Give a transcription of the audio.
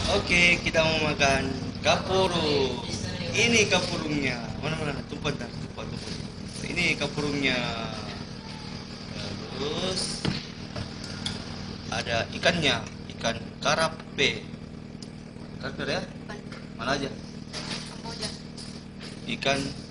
Oke, kita mau makan kapuru. Ini kapurungnya. Mana? Tumpah. Ini kapurungnya. Terus ada ikannya, ikan karape. Karape ya? Mana aja? Kamboja. Ikan